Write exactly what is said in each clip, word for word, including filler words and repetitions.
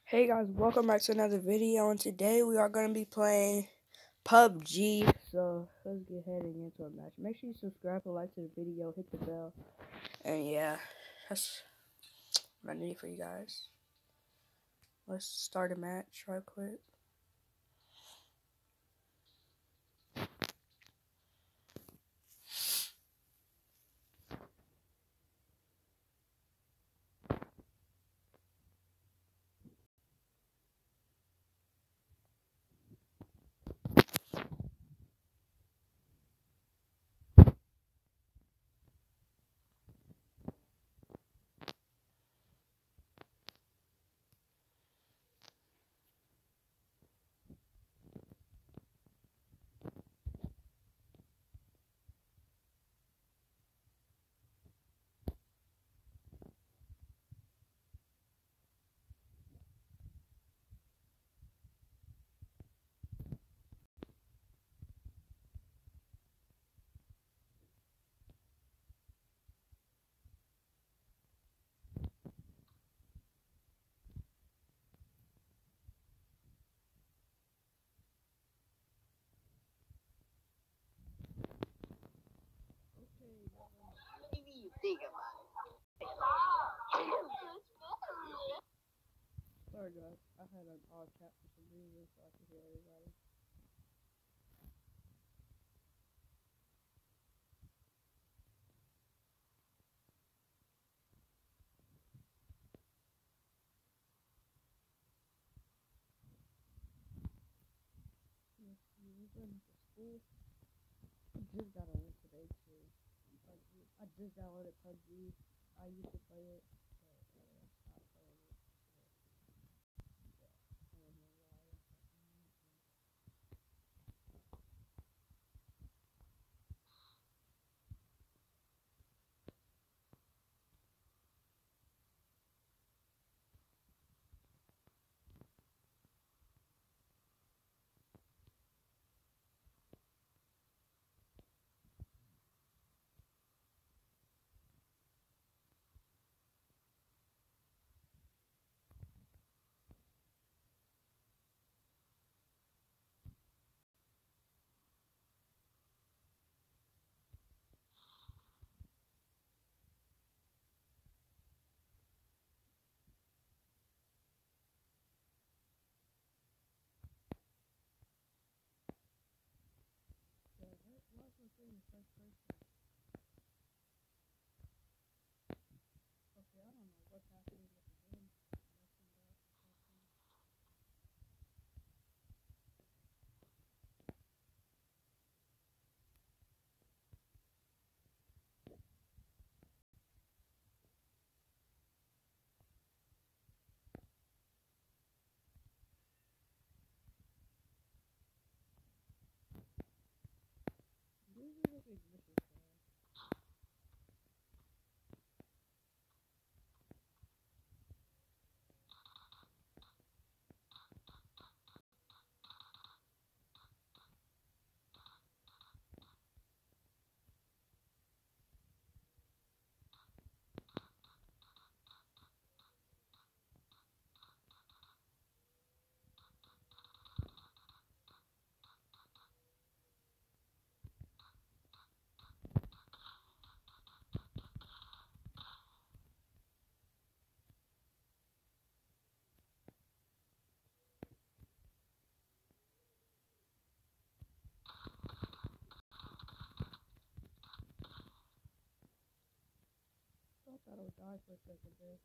Hey guys, welcome back to another video, and today we are going to be playing P U B G. So let's get heading into a match. Make sure you subscribe and like to the video, hit the bell, and yeah, that's what I need for you guys. Let's start a match right quick. Sorry guys, I had an all chat for some reason so I could hear everybody. Let's see, we're going to school. I just got on it today too. P U B G. I just downloaded P U B G. I used to play it, but uh, I stopped playing it. Yeah, I don't know why. Yeah, what, what's my thing in first person? Okay, I don't know what's happening with the game. These are the big missions, man. I thought I would die for a second there.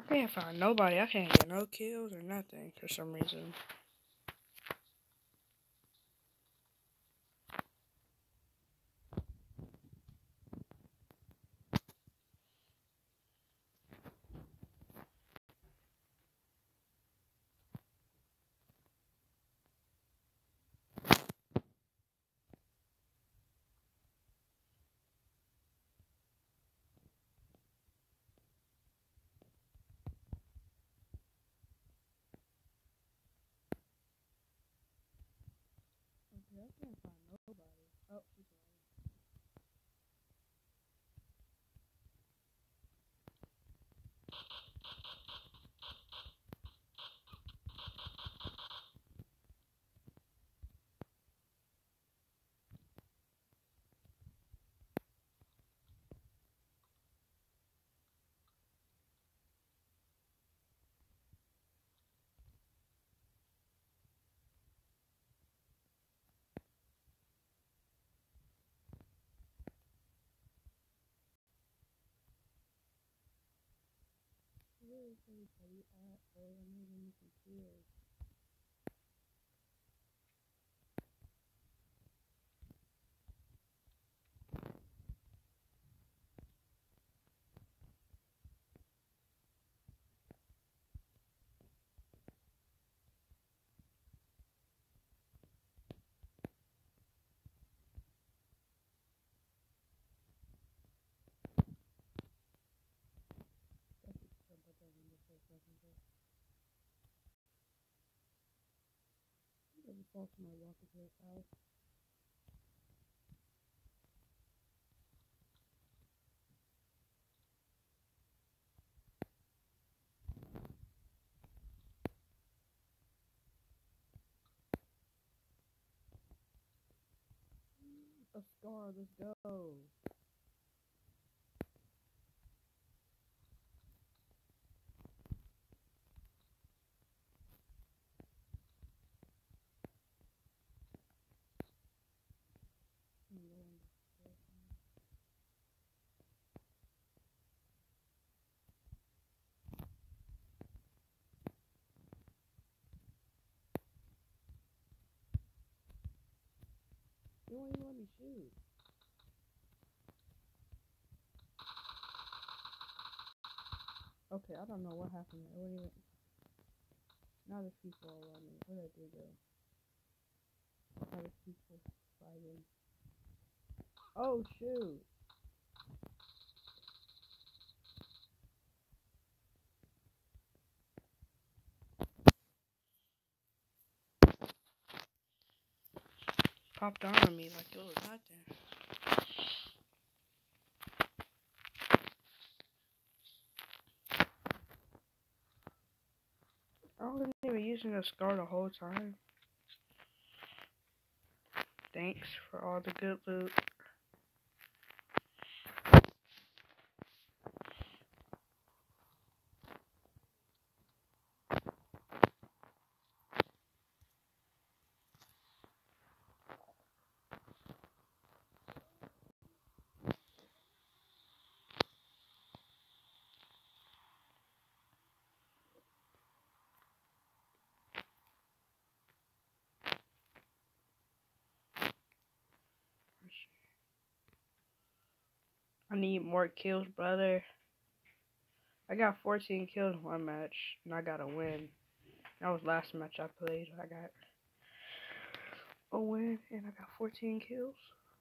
Can't find nobody. I can't get no kills or nothing for some reason. Okay, I can't find nobody. Oh, she's Where is everybody at, bro? I need to some kills. Let me fall to my walk into his house. A scar, let's go. You won't even let me shoot. Okay, I don't know what happened there. What even... Now there's people all around me. Where did they go? Now there's people fighting. Oh, shoot. Popped on me like it was nothing. I wasn't even using a scar the whole time. Thanks for all the good loot. I need more kills, brother. I got fourteen kills in one match, and I got a win. That was last match I played. I got a win, and I got fourteen kills.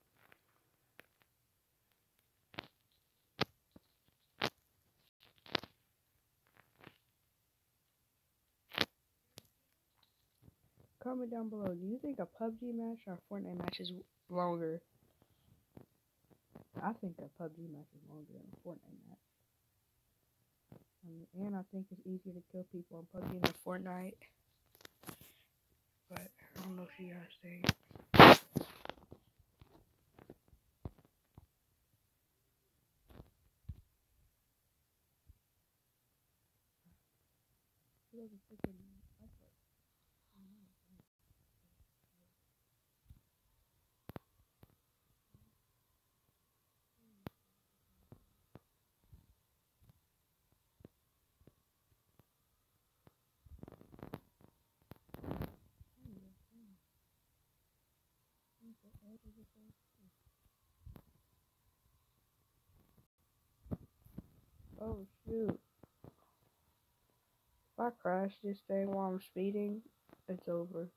Comment down below, do you think a P U B G match or a Fortnite match is longer? I think a P U B G match is longer than a Fortnite match. I mean, and I think it's easier to kill people on P U B G than Fortnite. But I don't know if you guys think. Oh shoot. If I crash this thing while I'm speeding, it's over.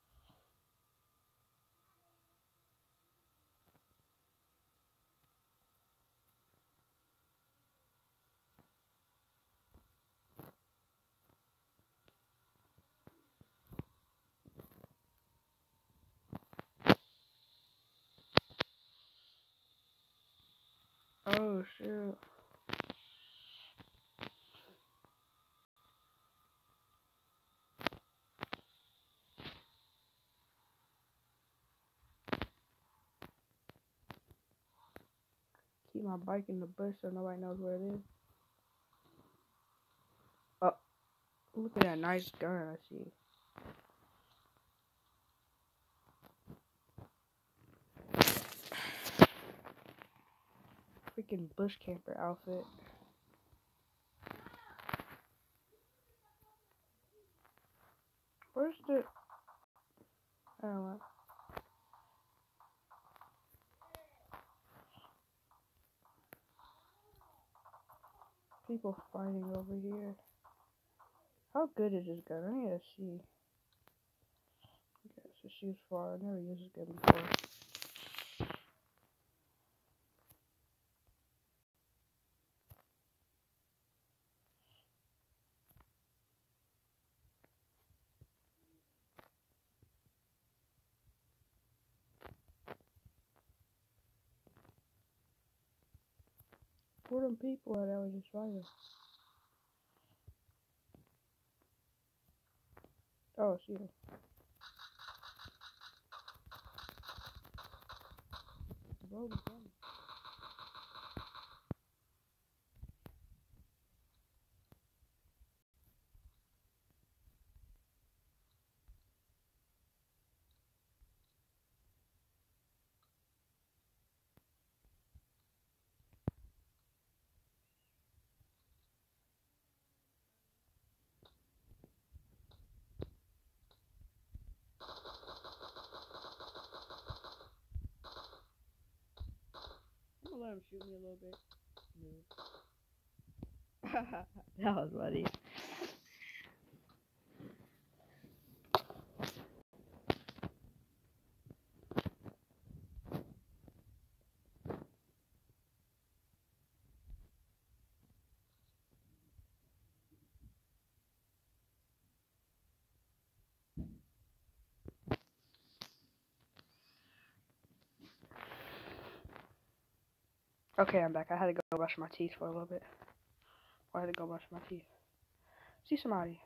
Oh shoot. Keep my bike in the bush so nobody knows where it is. Oh, look at that nice gun I see. Freaking bush camper outfit. Where's the... I don't know. People fighting over here. How good is this gun? I need to see. Okay, so shoots far. I never used this gun before. Where them people at that was just fighting? Oh, see them. Bro, I'm gonna let him shoot me a little bit. No. That was funny. Okay, I'm back. I had to go brush my teeth for a little bit. I had to go brush my teeth. See somebody.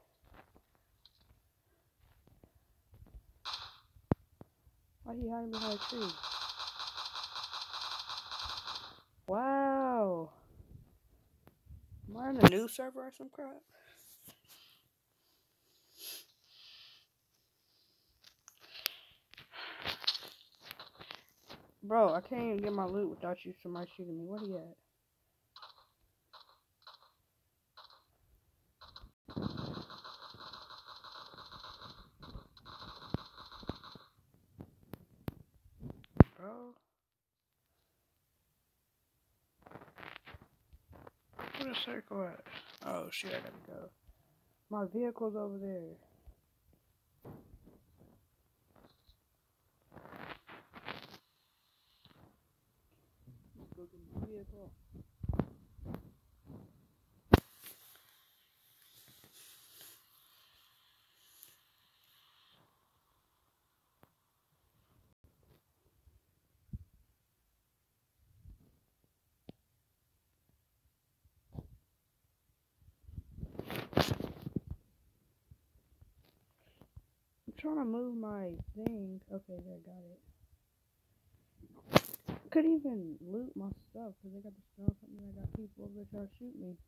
Why are you hiding behind a tree? Wow. Am I on a new server or some crap? Bro, I can't even get my loot without you somebody shooting me. Where he at? Bro. Where the circle at? Oh shit, I gotta go. My vehicle's over there. Go get my vehicle. I'm trying to move my thing. Okay, there, got it. Couldn't even loot my stuff because I got the strong company. I got people over there trying to shoot me.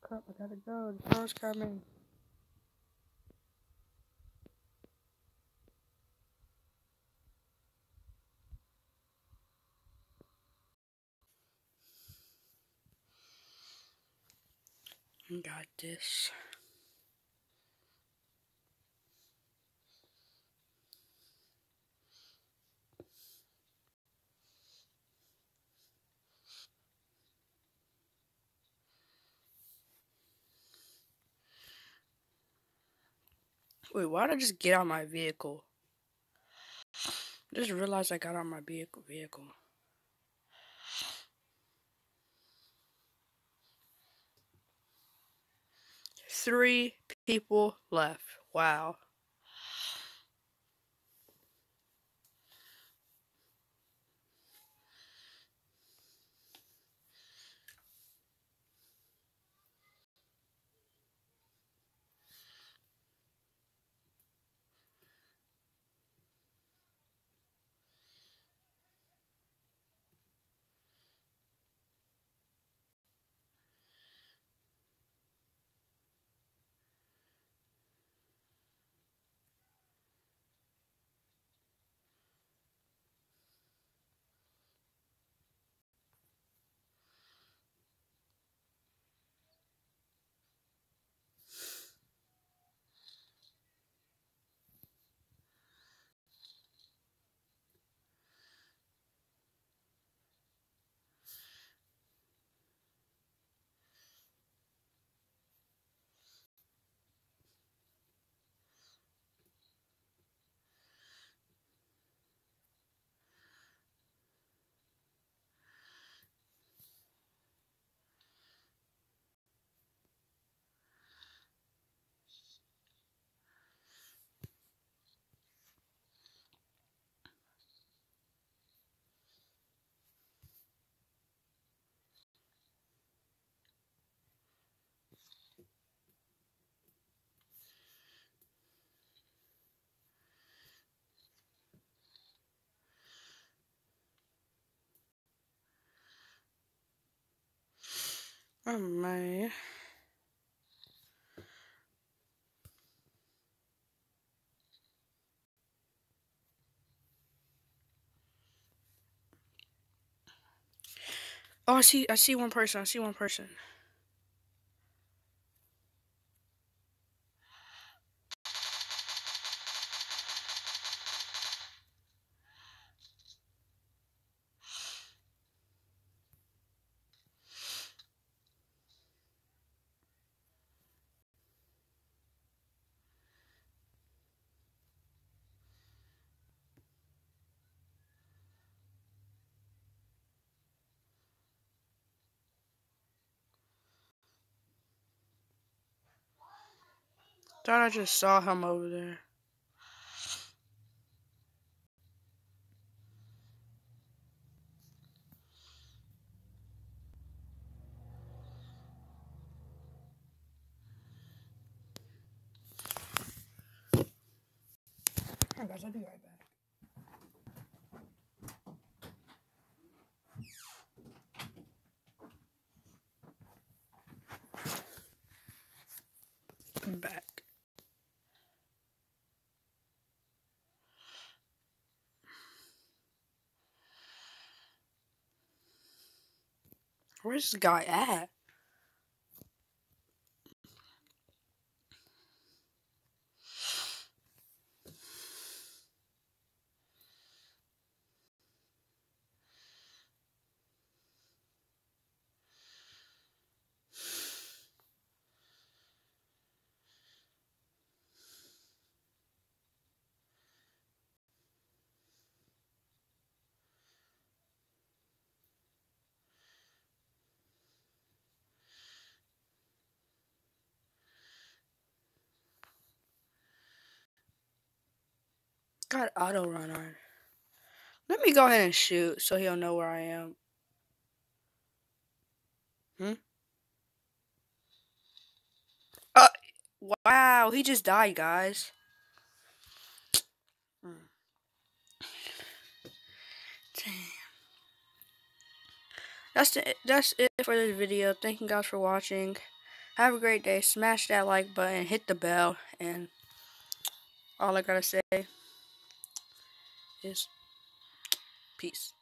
crap, I gotta go. The phone's coming. Got this. Wait, why did I just get out my vehicle? I just realized I got out my vehicle. Vehicle. Three people left. Wow. Oh man. Oh, I see. I see one person. I see one person. Thought I just saw him over there. Alright guys, I'll be right back. I'm back. Where's this guy at? Got auto run on. Let me go ahead and shoot so he'll know where I am. Hmm? Uh, wow, he just died, guys. Hmm. Damn. That's the, that's it for this video. Thank you guys for watching. Have a great day. Smash that like button, hit the bell, and all I gotta say is peace.